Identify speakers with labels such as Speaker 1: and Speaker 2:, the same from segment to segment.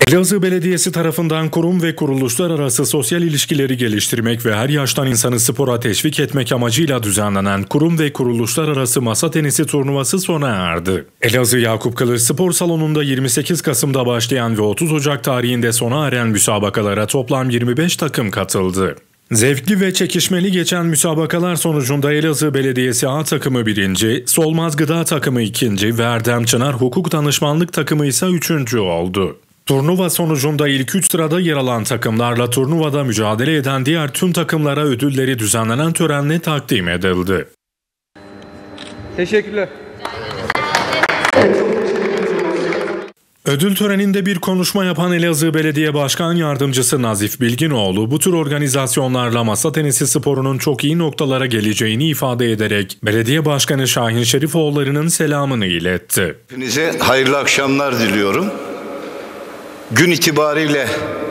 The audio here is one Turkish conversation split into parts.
Speaker 1: Elazığ Belediyesi tarafından kurum ve kuruluşlar arası sosyal ilişkileri geliştirmek ve her yaştan insanı spora teşvik etmek amacıyla düzenlenen kurum ve kuruluşlar arası masa tenisi turnuvası sona erdi. Elazığ Yakup Kılıç Spor Salonu'nda 28 Kasım'da başlayan ve 30 Ocak tarihinde sona eren müsabakalara toplam 25 takım katıldı. Zevkli ve çekişmeli geçen müsabakalar sonucunda Elazığ Belediyesi A takımı 1. Solmaz Gıda takımı 2. ve Erdem Çınar Hukuk Danışmanlık takımı ise 3. oldu. Turnuva sonucunda ilk 3 sırada yer alan takımlarla turnuvada mücadele eden diğer tüm takımlara ödülleri düzenlenen törenle takdim edildi.
Speaker 2: Teşekkürler.
Speaker 1: Ödül töreninde bir konuşma yapan Elazığ Belediye Başkan Yardımcısı Nazif Bilginoğlu, bu tür organizasyonlarla masa tenisi sporunun çok iyi noktalara geleceğini ifade ederek Belediye Başkanı Şahin Şerifoğulları'nın selamını iletti.
Speaker 3: Hepinize hayırlı akşamlar diliyorum. Gün itibariyle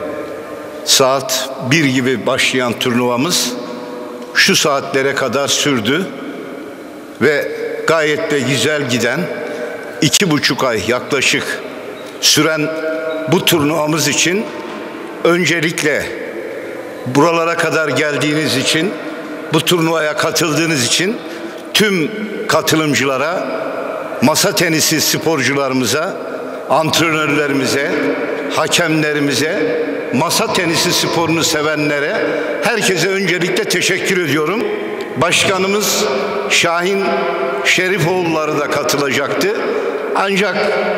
Speaker 3: saat 1 gibi başlayan turnuvamız şu saatlere kadar sürdü ve gayet de güzel giden 2,5 ay yaklaşık süren bu turnuvamız için öncelikle buralara kadar geldiğiniz için, bu turnuvaya katıldığınız için tüm katılımcılara, masa tenisi sporcularımıza, antrenörlerimize, hakemlerimize, masa tenisi sporunu sevenlere, herkese öncelikle teşekkür ediyorum. Başkanımız Şahin Şerifoğulları da katılacaktı. Ancak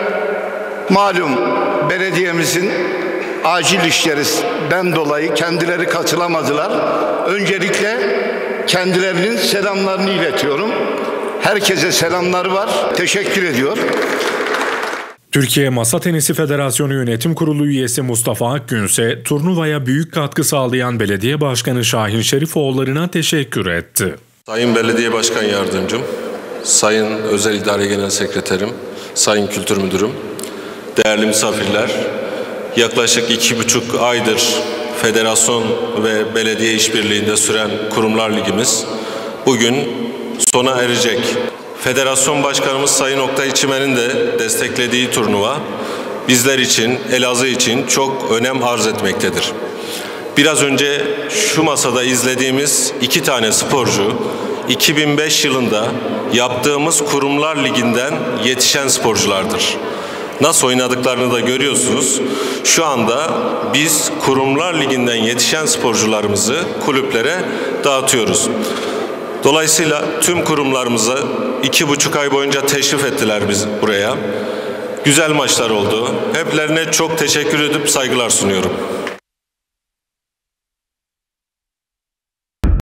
Speaker 3: malum belediyemizin acil işlerinden dolayı kendileri katılamadılar. Öncelikle kendilerinin selamlarını iletiyorum. Herkese selamlar var. Teşekkür ediyor.
Speaker 1: Türkiye Masa Tenisi Federasyonu Yönetim Kurulu üyesi Mustafa Akgün ise turnuvaya büyük katkı sağlayan Belediye Başkanı Şahin Şerifoğulları'na teşekkür etti.
Speaker 4: Sayın Belediye Başkan Yardımcım, Sayın Özel İdare Genel Sekreterim, Sayın Kültür Müdürüm, değerli misafirler, yaklaşık 2,5 aydır federasyon ve belediye işbirliğinde süren Kurumlar Ligimiz bugün sona erecek. Federasyon Başkanımız Sayın Oktay Çimen'in de desteklediği turnuva bizler için, Elazığ için çok önem arz etmektedir. Biraz önce şu masada izlediğimiz 2 tane sporcu 2005 yılında yaptığımız Kurumlar Ligi'nden yetişen sporculardır. Nasıl oynadıklarını da görüyorsunuz. Şu anda biz Kurumlar Ligi'nden yetişen sporcularımızı kulüplere dağıtıyoruz. Dolayısıyla tüm kurumlarımızı 2,5 ay boyunca teşrif ettiler biz buraya. Güzel maçlar oldu. Heplerine çok teşekkür edip saygılar sunuyorum.